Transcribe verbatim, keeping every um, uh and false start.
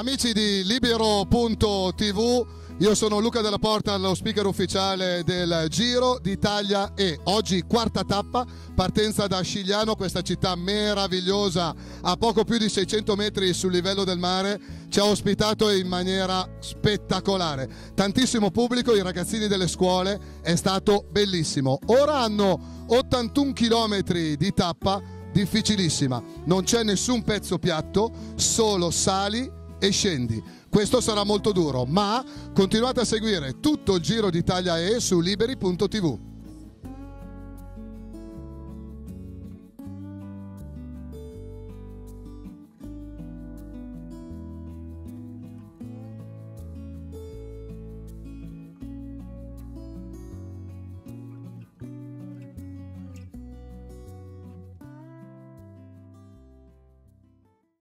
Amici di Libero punto tv, io sono Luca Della Porta, lo speaker ufficiale del Giro d'Italia e oggi quarta tappa, partenza da Scigliano, questa città meravigliosa a poco più di seicento metri sul livello del mare, ci ha ospitato in maniera spettacolare. Tantissimo pubblico, i ragazzini delle scuole, è stato bellissimo. Ora hanno ottantuno chilometri di tappa, difficilissima, non c'è nessun pezzo piatto, solo sali e scendi. Questo sarà molto duro, ma continuate a seguire tutto il Giro d'Italia e su Liberi punto tv.